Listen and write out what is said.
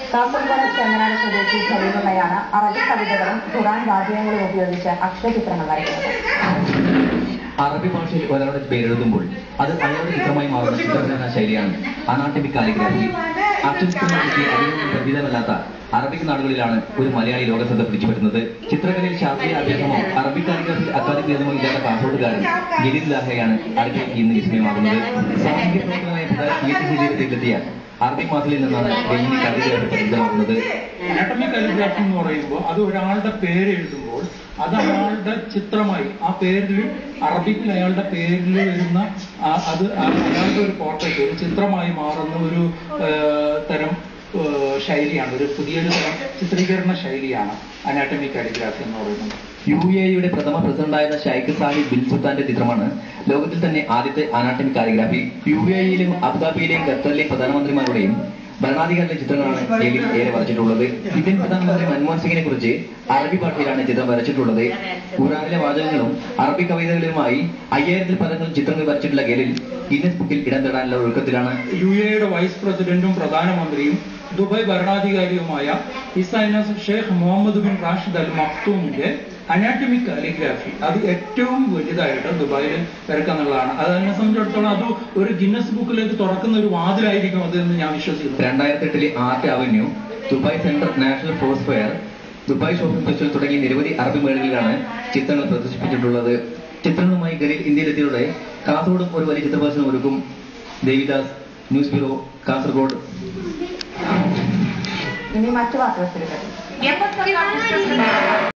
കാസർഗോഡ് ചെങ്ങനാട് സ്വദേശി ഖലീലുള്ളയാണ് അറബി കവിതകളും ഖുർആൻ വാദ്യങ്ങളും ഉപയോഗിച്ച് അക്ഷരചിത്രങ്ങൾ വരയ്ക്കുന്നത്. അറബി ഭാഷയിൽ ഒരാളുടെ പേരെഴുതുമ്പോൾ അത് അയാളുടെ ചിത്രമായി മാറുന്ന ചിത്രരചനാ ശൈലിയാണ് അനാട്ടമിക് കാലിഗ്രാഫി. അക്ഷരചിത്രങ്ങൾക്ക് അധികം പരിചിതമല്ലാത്ത അറബിക് നാടുകളിലാണ് ഒരു മലയാളി ലോകശ്രദ്ധ പിടിച്ചുപറ്റുന്നത്. ചിത്രകലയിൽ ശാസ്ത്രീയ അഭ്യാസമോ അറബിക് കാലിഗ്രാഫിയിൽ അക്കാദമിക് ഭേദമോ ഇല്ലാത്ത കാസർഗോഡുകാരൻ ജലീൽ ലാഹയാണ് അടുക്കളയ്ക്ക് ഇന്ന് വിസ്മയമാകുന്നത്. സാമൂഹിക പ്രവർത്തനമായ PhD ജീവിതത്തിലെത്തിയ അറബിക് മാസിലിൽ നിന്നാണ് കാലിഗ്രാഫി പരിചിതമാകുന്നത്. അനാട്ടമിക് കാലിഗ്രാഫി എന്ന് പറയുമ്പോൾ അത് ഒരാളുടെ പേര് എഴുതുമ്പോൾ അത് അയാളുടെ ചിത്രമായി ആ പേരിൽ അറബിക്കിൽ അയാളുടെ പേരിൽ വരുന്ന അത് അയാളുടെ ഒരു പോർട്രേറ്റ് ഒരു ചിത്രമായി മാറുന്ന ഒരു തരം ശൈലിയാണ്, ഒരു പുതിയൊരു തരം ചിത്രീകരണ ശൈലിയാണ് അനാട്ടമിക് കാലിഗ്രാഫി എന്ന് പറയുന്നത്. UAE പ്രഥമ പ്രസിഡന്റായിരുന്ന ഷൈഖ് സാഹിബ് ബിൻ സുൽത്താന്റെ ചിത്രമാണ് ലോകത്തിൽ തന്നെ ആദ്യത്തെ അനാട്ടമിക് കാലിഗ്രാഫി. UAE-യിലും അബുദാബിയിലെയും ഖത്തറിലെയും പ്രധാനമന്ത്രിമാരുടെയും ഭരണാധികാരികളുടെ ചിത്രങ്ങളാണ് ജലീൽ ഏറെ വരച്ചിട്ടുള്ളത്. ഇന്ത്യൻ പ്രധാനമന്ത്രി മൻമോഹൻ സിംഗിനെ കുറിച്ച് അറബി ഭാഷയിലാണ് ചിത്രം വരച്ചിട്ടുള്ളത്. ഖുർആനിലെ വാചകങ്ങളും അറബി കവിതകളുമായി 5000-ൽ പരങ്ങൾ ചിത്രങ്ങൾ വരച്ചിട്ടുള്ള ജലീൽ ഗിന്നസ് ബുക്കിൽ ഇടം നേടാനുള്ള ഒരുക്കത്തിലാണ്. UAE-യുടെ വൈസ് പ്രസിഡന്റും പ്രധാനമന്ത്രിയും ദുബായ് ഭരണാധികാരിയുമായ His Highness Sheikh Mohammed bin Rashid Al മക്തൂമിന്റെ അനാട്ടമിക് കാലിഗ്രാഫി അത് ഏറ്റവും വലുതായിട്ട് ദുബായിൽ ഇറക്കുന്നുള്ളതാണ്. അതിനെ സംബന്ധിച്ചിടത്തോളം അത് ഒരു ഗിന്നസ് ബുക്കിലേക്ക് തുറക്കുന്ന ഒരു വാതിലായിരിക്കും അതെന്ന് ഞാൻ വിശ്വസിക്കുന്നു. 2008-ലെ art avenue, Dubai central national force fair, Dubai shopping festival തുടങ്ങിയ നിരവധി അറബി മേളകളിലാണ് ചിത്രങ്ങൾ പ്രദർശിപ്പിച്ചിട്ടുള്ളത്. ചിത്രങ്ങളുമായി ഗലീൽ ഇന്ത്യയിലെത്തിയതോടെ കാസർഗോഡും ഒരു വലിയ ചിത്രപ്രദർശനം ഒരുക്കും. Devidas, news bureau, Kasaragod. ഇനി മറ്റു വാർത്തകൾ